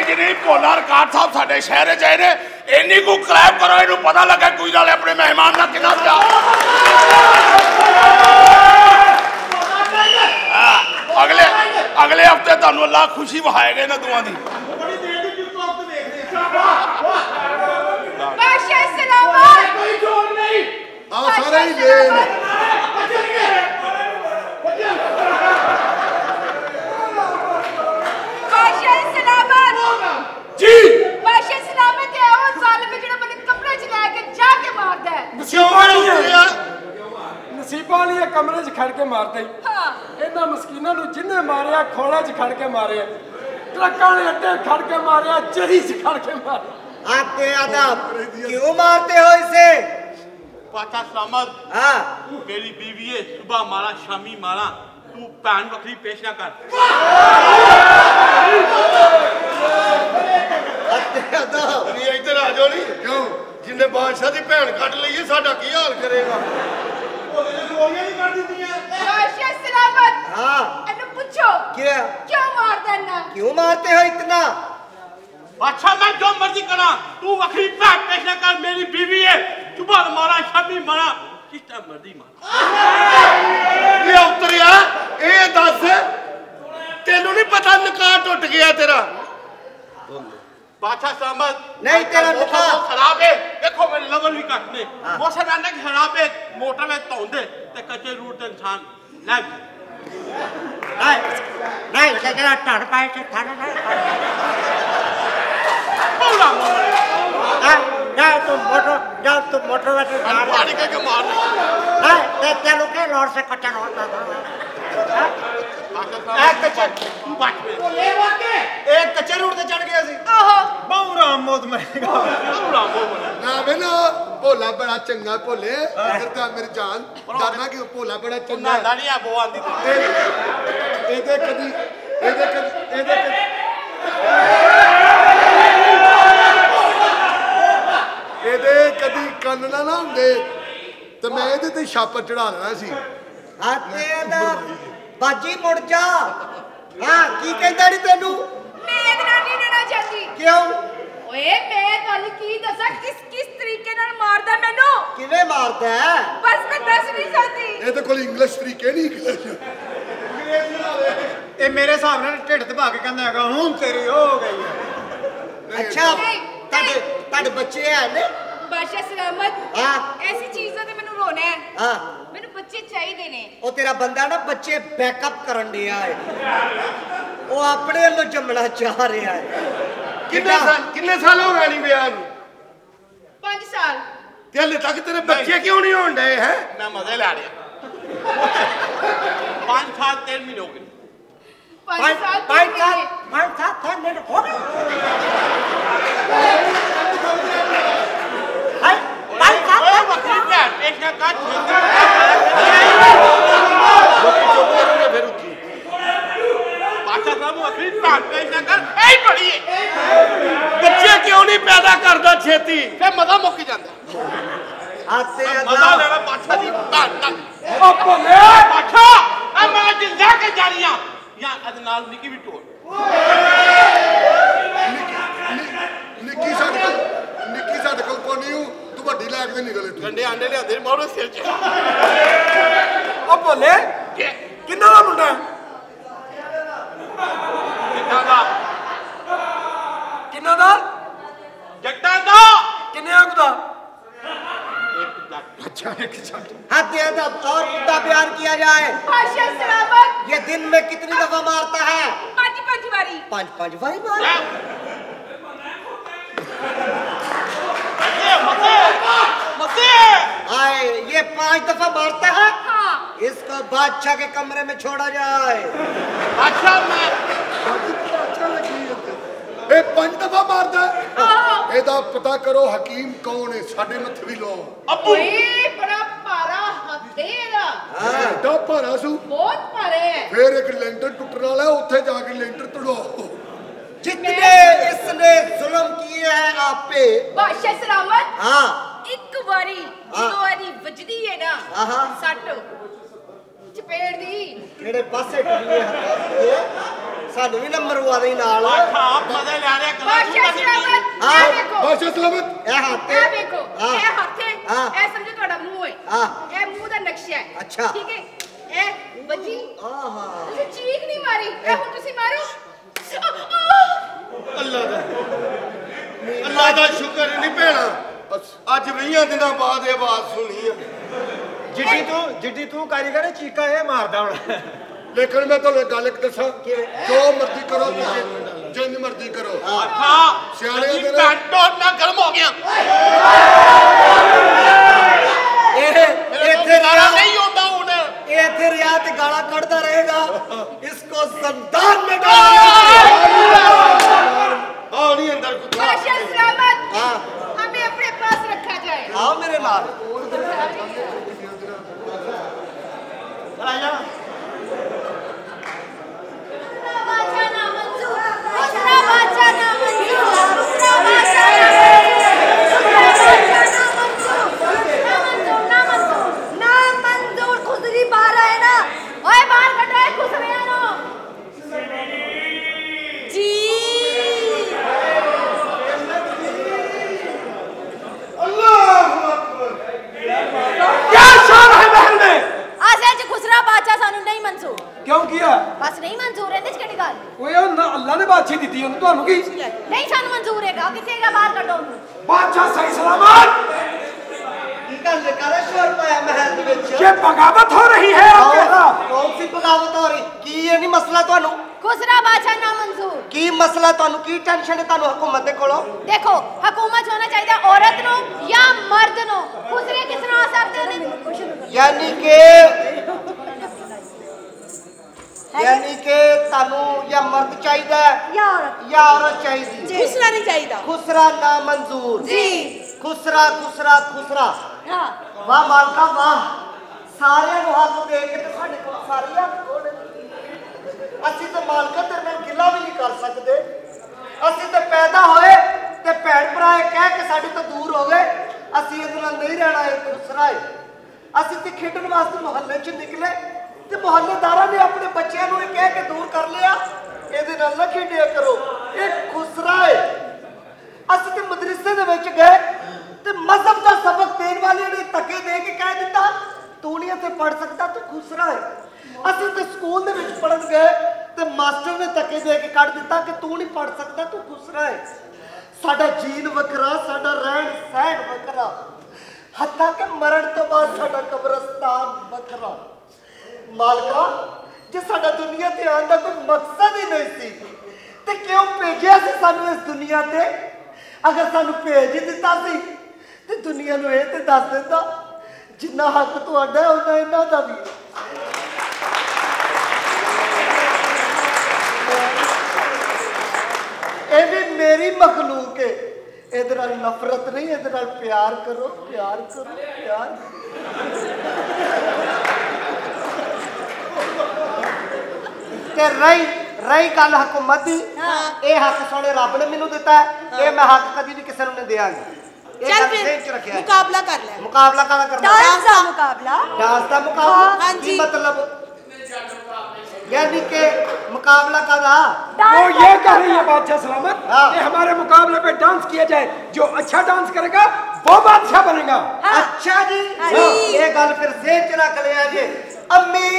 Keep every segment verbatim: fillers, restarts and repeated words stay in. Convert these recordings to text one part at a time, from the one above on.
नहीं भोला रिकार्ड साहब साडे शहर च आए ने इन्नी को क्लैप करो इन्हू पता लगा कोई नाल अपने मेहमान का कितना प्यार अगले अगले हफ्ते तुहानू अल्लाह खुशी वहाएगा इन्हां दोवां दी बादशाह सलामत कोई जोर नहीं आओ सारे ही लेन बादशाह सलामत जी बादशाह सलामत है वो जालिम जेड़ा मैंने कमरे च लेके जाके मारदा है नसीबा नहीं है नसीबा नहीं है कमरे च खड़ के मारदा ही हां इन्हां मस्कीनां नू जिन्ने मारिया खोले च खड़ के मारे ट्रकां ने अड्डे खड़ के मारिया चरी च खड़ के मारे आते अदब क्यों मारते हो इसे बादशाह सलामत हाँ मेरी बीवी है सुबह मारा शामी मारा तू भैन बकरी पेश ना कर आते अदब नहीं इधर आ जाओ नहीं क्यों जिन्हें बादशाह की भैन कट ली है साडा की हाल करेगा बादशाह सलामत हाँ इन्हू पूछो क्या क्यों मारदा है क्यों मारते हो इतना अच्छा मैं जो मर्जी करा तू बकरी भैन पेश ना कर मेरी बीवी है सुबह मारा शामी मारा किस टाइम मर्जी मारा ये उतरिया ये दस तेनू नहीं पता निकाह टुट गया तेरा बादशाह सलामत नहीं तेरा निकाह खराब है देखो मेरे लवर भी कटने मौसम आने खराब है मोटर में तौंदे ते कच्चे रूट ते इंसान लग नहीं नहीं तेरा टड़ पाए से ठड़ बोला जा तुम मोटर जा तुम मोटर में पानी के के मार नहीं ते चलो के लौट से कच्चा लौट एक कच्चे तू बात में एक कच्चे रूट से चढ़ गया सी ओहो बहु राम मौत मरेगा बोला बोला ना बेना भोला बड़ा चंगा भोले इधर तो मेरी जान डरना कि भोला बड़ा चंगा ना नहीं है वो आंदी तो ਇਹਦੇ ਕਦੀ ਇਹਦੇ ਕਦੀ ਇਹਦੇ ਕਦੀ ਇਹਦੇ ਕਦੀ ਕੰਨ ਨਾ ਨਾ ਹੁੰਦੇ ਤੇ ਮੈਂ ਇਹਦੇ ਤੇ ਛਾਪਾ ਚੜਾ ਲੈਣਾ ਸੀ आते अदब बाजी मुड़ जा हाँ की कहंदा नी तेनू मैं ਇਹਦੇ ਨਾਲ ਨਹੀਂ ਰਹਿਣਾ ਚਾਹਤੀ क्यों ਓਏ ਮੈਂ ਤੁਹਾਨੂੰ ਕੀ ਦੱਸਾਂ ਕਿਸ ਕਿਸ ਤਰੀਕੇ ਨਾਲ ਮਾਰਦਾ ਮੈਨੂੰ किवें मारदा है ਬਸ ਮੈਂ ਦੱਸ ਨਹੀਂ ਸਕਦੀ ਇਹਦੇ ਕੋਲ ਇੰਗਲਿਸ਼ ਤਰੀਕੇ ਨਹੀਂ ਇੰਗਲਿਸ਼ ਇਹ ਮੇਰੇ ਹਿਸਾਬ ਨਾਲ ਢਿੱਡ ਦਬਾ ਕੇ ਕਹਿੰਦਾ ਹੈਗਾ ਹੁਣ ਤੇਰੀ ਹੋ ਗਈ ਹੈ ਅੱਛਾ ਤੁਹਾਡੇ ਤੁਹਾਡੇ ਬੱਚੇ ਹੈ ਨੇ ਬਾਦਸ਼ਾਹ ਸਲਾਮਤ ਹਾਂ ਐਸੀ ਚੀਜ਼ਾਂ ਤੇ ਮੈਨੂੰ ਰੋਣਾ ਹੈ ਹਾਂ ਮੈਨੂੰ ਬੱਚੇ ਚਾਹੀਦੇ ਨੇ ਉਹ ਤੇਰਾ ਬੰਦਾ ਨਾ ਬੱਚੇ ਬੈਕਅਪ ਕਰਨ ਡਿਆ ਹੈ ਉਹ ਆਪਣੇ ਵੱਲੋਂ ਜੰਮਣਾ ਚਾਹ ਰਿਹਾ ਹੈ ਕਿੰਨੇ ਸਾਲ ਕਿੰਨੇ ਸਾਲ ਹੋ ਗਏ ਨਹੀਂ ਵਿਆਹ ਨੂੰ ਪੰਜ ਸਾਲ ਤੇ ਹਲੇ ਤੱਕ ਤੇਰੇ ਬੱਚੇ ਕਿਉਂ ਨਹੀਂ ਹੋਣ ਡਏ ਹੈ मैं मजे ले रहा पाँच साल तेरह महीने हो गए ਪੰਜ ਸਾਲ ਪੰਜ ਸਾਲ ਪੰਜ ਸਾਲ ਥੋੜੇ ਹੋ ਗਏ ਹਾਏ ਪੰਜ ਸਾਲ ओए बकरी भैन पेश ना कर ਫਿਰ ਉੱਚੀ बादशाह साहब बकरी भैन पेश ना कर ऐ बड़ी है ਬੱਚੇ ਕਿਉਂ ਨਹੀਂ ਪੈਦਾ ਕਰਦਾ ਛੇਤੀ फिर मजा मुक जाता ਆਤੇ मजा ਅਦਬ लेना बादशाह दी भैन ना ओ भोले बादशाह अब मैं जिंदा के जा रही हूं या अदनाल निकी भी टोर ਨਿੱਕੀ ਸਾਡੇ ਕੋਲ ਨਿੱਕੀ ਸਾਡੇ ਕੋਲ ਕੋਈ ਨਹੀਂ ਤੂੰ ਵੱਡੀ ਲੈ ਕੇ ਨਿਕਲੇ ਤੂੰ गंडे आंडे ले दे मोरो सिर च ओ भोले किन्ना दा मुंडा कितना दा किन्ना दा जट्टा दा किन्ने आगदा अच्छा एक छाट आते अदब और कुत्ता प्यार किया जाए ਬਾਦਸ਼ਾਹ ਸਲਾਮਤ ये दिन में कितनी दफा मारता है ਪੰਜ ਪੰਜ ਵਾਰੀ पांच पांच बारी मार मजे मजे मजे आए ये पांच दफा मारता है ਹਾਂ इसको बादशाह के कमरे में छोड़ा जाए अच्छा मैं ਅੱਛਾ ਲੱਗੀ ਇਹ ਪੰਜ ਦਫਾ ਮਾਰਦਾ ਆਹੋ ਇਹਦਾ ਪਤਾ ਕਰੋ ਹਕੀਮ ਕੌਣ ਹੈ ਸਾਡੇ ਮੱਥੇ ਵੀ ਲੋ अबू ਓਏ ਬੜਾ ਭਾਰਾ ਹੱਥ ਹੈ ਇਹਦਾ ਏਡਾ ਭਾਰਾ ਸੂ ਬਹੁਤ ਭਾਰੇ ਹੈ ਫੇਰ ਇੱਕ ਲੈਂਟਰ ਟੁੱਟਣ ਵਾਲਾ ਉੱਥੇ ਜਾ ਕੇ ਲੈਂਟਰ ਤੜਾਓ जितने इसने जुल्म किए हैं आप पे ਬਾਦਸ਼ਾਹ ਸਲਾਮਤ हाँ ਇੱਕ ਵਾਰੀ ਜਦੋਂ ਇਹਦੀ ਵੱਜਦੀ ਹੈ ਨਾ ਆਹਾ। ਸੱਟ ਚਪੇੜ ਦੀ ਕਿਹੜੇ ਪਾਸੇ ਟੁੱਟੇ ਹੱਥ ਸਾਨੂੰ ਵੀ ਨੰਬਰ ਵਾ ਦੇ ਨਾਲ अच्छा आप मजे ले रहे गला बादशाह सलामत हाँ। ਇਹ ਵੇਖੋ ਬਾਦਸ਼ਾਹ ਸਲਾਮਤ ਇਹ ਹੱਥ ਇਹ ਵੇਖੋ ਹਾਂ। ਇਹ ਹੱਥ ਹੈ ਹਾਂ। ਇਹ ਸਮਝੋ ਤੁਹਾਡਾ ਮੂੰਹ ਹੈ ਹਾਂ। ਇਹ ਮੂੰਹ ਦਾ ਨਕਸ਼ਾ ਹੈ ਅੱਛਾ। ਠੀਕ ਹੈ ਇਹ ਬੱਜੀ ਆਹਾ ਤੁਸੀਂ ਚੀਕ ਨਹੀਂ ਮਾਰੀ ਇਹ ਹੁਣ ਤੁਸੀਂ ਮਾਰੋ ਅੱਲਾ ਦਾ ਅੱਲਾ ਦਾ ਸ਼ੁਕਰ ਨਹੀਂ ਭੈਣਾ ਅੱਜ ਵੀਹਾਂ ਦਿਨਾਂ ਬਾਅਦ ਇਹ ਆਵਾਜ਼ ਸੁਣੀ ਆ ਜਿੱਡੀ ਤੂੰ ਜਿੱਡੀ ਤੂੰ ਕਾਰੀਗਰ ਚੀਕਾ ਇਹ ਮਾਰਦਾ ਹੁਣ ਲੇਕਿਨ ਮੈਂ ਤੁਹਾਨੂੰ ਇੱਕ ਗੱਲ ਇੱਕ ਦੱਸਾਂ ਜੋ ਮਰਜ਼ੀ ਕਰੋ ਤੁਸੀਂ ਜਿੰਜ ਮਰਜ਼ੀ ਕਰੋ अच्छा ਸਿਆਣਿਆਂ ਦੇ ਨਾਲ पेट्रोल ना गर्म हो गया ਇਹ ਇੱਥੇ मेरा ਰਿਹਾ नहीं होता हूं ਇਹ ਇੱਥੇ ਰਿਹਾ ਤੇ ਗਾਲਾਂ ਕੱਢਦਾ ਰਹੇਗਾ ਇਸਕੋ ਜ਼ੰਦਾਨ में डालेंगे आओ नहीं अंदर कुछ बादशाह सलामत हाँ। हमें अपने पास रखा जाए आओ मेरे नाल बादशाह ना मंजूर दूसरा बादशाह ना मंजूर दूसरा बादशाह ना मंजूर ना मंजूर ना मंजूर खुसरी बाहर है ना ओए बाहर कटो है खुसरियां नो जी क्या शान है महल में आसे च खुसरा बादशाह सानू नहीं मंजूर क्यों किया बस नहीं मंजूर है किस कड़ी गल वो ये ना अल्लाह ने बादशाह दी थी उन्हें ਤੁਹਾਨੂੰ ਕੀ नहीं सानू मंजूर है किथे का बाहर कटो बादशाह सही सलामत ਕੀ ਗੱਲ ਕਰੇ ਸ਼ੋਰ ਪਾਇਆ ਮਹਿਲ ਦੇ ਵਿੱਚ ये बगावत हो रही है आपके साथ ਕੌਣ ਸੀ ਬਗਾਵਤ ਹੋ ਰਹੀ ਕੀ ਇਹ ਨਹੀਂ ਮਸਲਾ ਤੁਹਾਨੂੰ खुसरा बादशाह ना मंजूर ਕੀ ਮਸਲਾ ਤੁਹਾਨੂੰ ਕੀ ਟੈਨਸ਼ਨ ਹੈ ਤੁਹਾਨੂੰ ਹਕੂਮਤ ਦੇ ਕੋਲੋਂ देखो हुकूमत होना चाहिए औरत नो या मर्द नो खुसरे किस तरह आ सकते हैं ਯਾਨੀ ਕਿ ਯਾਨੀ ਕਿ ਤੁਹਾਨੂੰ ਜਾਂ ਮਰਦ ਚਾਹੀਦਾ या औरत ਜਾਂ ਔਰਤ ਚਾਹੀਦੀ खुसरा नहीं चाहिए ਖੁਸਰਾ ਨਾ ਮਨਜ਼ੂਰ जी ਖੁਸਰਾ ਖੁਸਰਾ ਖੁਸਰਾ हां ਵਾਹ ਮਾਲਕਾ ਵਾਹ ਸਾਰਿਆਂ ਨੂੰ ਹੱਥ ਦੇ ਕੇ ਤੇ ਸਾਡੇ ਕੋਲ ਸਾਰੀਆਂ ਕੋਲ ਅਸੀਂ ਤਾਂ ਮਾਲਕਾ ਤੇਰੇ ਨਾਲ ਗਿਲਾ ਵੀ ਨਹੀਂ ਕਰ ਸਕਦੇ ਅਸੀਂ ਤਾਂ ਪੈਦਾ ਹੋਏ ਤੇ ਭੈਣ ਭਰਾ ਇਹ ਕਹਿ ਕੇ ਸਾਡੇ ਤੋਂ ਦੂਰ ਹੋ ਗਏ ਅਸੀਂ ਇਹਦੇ ਨਾਲ ਨਹੀਂ ਰਹਿਣਾ ਇਹ ਖੁਸਰਾ ਹੈ ਅਸੀਂ ਤੇ ਖੇਡਣ ਵਾਸਤੇ ਮੁਹੱਲੇ 'ਚ ਨਿਕਲੇ ਤੇ ਮੁਹੱਲੇਦਾਰਾਂ ਨੇ ਆਪਣੇ ਬੱਚਿਆਂ ਨੂੰ ਇਹ ਕਹਿ ਕੇ ਦੂਰ ਕਰ ਲਿਆ ਇਹਦੇ ਨਾਲ ਨਾ ਖੇਡਿਆ ਕਰੋ ਇਹ ਖੁਸਰਾ ਹੈ ਅਸੀਂ ਤੇ ਮਦਰਸੇ ਦੇ ਵਿੱਚ ਗਏ ਤੇ ਮਜ਼ਹਬ ਦਾ ਸਬਕ ਦੇਣ ਵਾਲੇ ਨੇ ਧੱਕੇ ਦੇ ਕੇ ਕਹਿ ਦਿੱਤਾ ਤੂੰ ਨਹੀਂ ਇੱਥੇ ਪੜ ਸਕਦਾ ਤੂੰ ਖੁਸਰਾ ਹੈ ਅਸੀਂ ਤੇ ਸਕੂਲ ਦੇ ਵਿੱਚ ਪੜਨ ਗਏ ਤੇ ਮਾਸਟਰ ਨੇ ਧੱਕੇ ਦੇ ਕੇ ਕੱਢ ਦਿੱਤਾ ਕਿ ਤੂੰ ਨਹੀਂ ਪੜ ਸਕਦਾ ਤੂੰ ਖੁਸਰਾ ਹੈ ਸਾਡਾ ਜੀਨ ਵੱਖਰਾ ਸਾਡਾ ਰਹਿਣ ਸਹਿਣ ਵੱਖਰਾ ਹੱਥਾਂ ਕਿ ਮਰਨ ਤੋਂ ਬਾਅਦ ਸਾਡਾ ਕਬਰਸਤਾਨ ਵੱਖਰਾ ਮਾਲਕਾ ਜੇ ਸਾਡਾ ਦੁਨੀਆ ਤੇ ਆਉਣ ਦਾ ਕੋਈ ਮਕਸਦ ਹੀ ਨਹੀਂ ਸੀ ਤੇ ਕਿਉਂ ਭੇਜਿਆ ਸੀ ਸਾਨੂੰ ਇਸ ਦੁਨੀਆ ਤੇ ਅਗਰ ਸਾਨੂੰ ਭੇਜ ਹੀ ਦਿੱਤਾ ਸੀ ਤੇ ਦੁਨੀਆ ਨੂੰ ਇਹ ਤੇ ਦੱਸ ਦਿੰਦਾ ਜਿੰਨਾ ਹੱਕ ਤੁਹਾਡਾ ਹੈ ਉਹਨਾਂ ਇਹਨਾਂ ਦਾ ਵੀ ਇਹ ਵੀ ਮੇਰੀ ਮਖਲੂਕ ਹੈ ਇਹਦੇ ਨਾਲ ਨਫ਼ਰਤ ਨਹੀਂ ਇਹਦੇ ਨਾਲ ਪਿਆਰ ਕਰੋ ਪਿਆਰ ਕਰੋ ਪਿਆਰ ਤੇ ਰਹੀ ਰਹੀ ਗੱਲ ਹਕੂਮਤ ਦੀ ਇਹ ਹੱਕ ਸੋਹਣੇ ਰੱਬ ਨੇ ਮੈਨੂੰ ਦਿੱਤਾ ਇਹ ਮੈਂ ਹੱਕ ਕਦੀ ਵੀ ਕਿਸੇ ਨੂੰ ਨਹੀਂ ਦਿਆਂਗਾ चल फिर मुकाबला कर ले मुकाबला काला करना डांस का मुकाबला डांस का मुकाबला हाँ की जी मतलब यानी के मुकाबला का वो ये कह रही है बादशाह सलामत हाँ। कि हमारे मुकाबले पे डांस किया जाए जो अच्छा डांस करेगा वो बादशाह बनेगा अच्छा जी हाँ जी। ये गल फिर से चला कर लिया जी अम्मी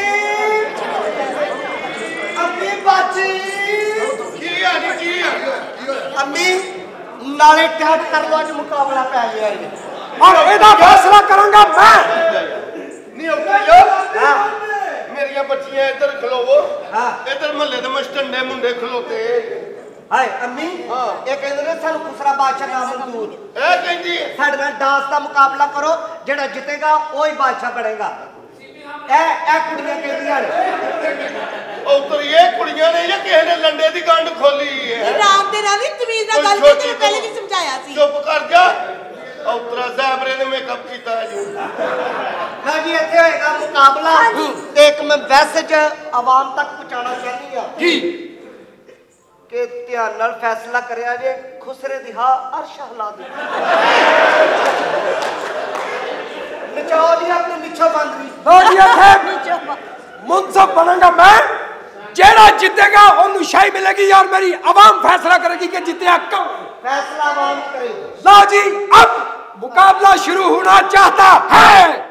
अम्मी बाजी की है जी की है अम्मी नाले टैट कर लो आज मुकाबला पै गया है और ਇਹਦਾ फैसला करूंगा मैं नहीं होता यार मेरिया बच्चियां इधर खलोवो हाँ। इधर महल्ले दे मस्टंडे मुंडे खलोते हाय अम्मी हाँ। ये कहंदे ने सानू दूसरा बादशाह ना मंजूर ए कहंदी ਸਾਡੇ ਨਾਲ ਡਾਂਸ ਦਾ ਮੁਕਾਬਲਾ ਕਰੋ ਜਿਹੜਾ ਜਿੱਤੇਗਾ ਉਹ ਹੀ ਬਾਦਸ਼ਾਹ ਬਣੇਗਾ ਇਹ ਇਹ ਕੁੜੀਆਂ ਕਹਿੰਦੀਆਂ ਨੇ ਉਤਰ ਇਹ ਕੁੜੀਆਂ ਨੇ ਜਾਂ ਕਿਸੇ ਨੇ ਲੰਡੇ ਦੀ ਗੰਢ ਖੋਲੀ ਹੈ राम दे रावी तमीज ना गल की तेरे पहले भी समझाया सी ਚੁੱਪ ਕਰ ਜਾ ਉਤਰਾ ਜ਼ਾਬਰੇ ਨੇ ਮੇਕਅਪ ਕੀਤਾ ਜੀ ਨਾ ਜੀ ਇੱਥੇ ਹੋਏਗਾ ਮੁਕਾਬਲਾ ਤੇ ਇੱਕ ਮੈਂ ਮੈਸੇਜ ਆਵਾਮ ਤੱਕ ਪਹੁੰਚਾਉਣਾ ਚਾਹੁੰਦੀ ਆ जी ਕਿ ਧਿਆਨ ਨਾਲ ਫੈਸਲਾ ਕਰਿਆ ਜੇ ਖੁਸਰੇ ਦੀ ਹਾਂ ਅਰਸ਼ ਹਲਾ ਦੇ ਨਿਚੋ ਜੀ ਆਪਣੇ ਨਿਚੋ ਬੰਦ ਵੀ तो ये थे मुंसब बनूंगा मैं जेड़ा जीतेगा उन्हें शाही मिलेगी और मेरी आवाम फैसला करेगी कि जीतिया कौन। फैसला आवाम करेगी। लो जी, अब मुकाबला शुरू होना चाहता है।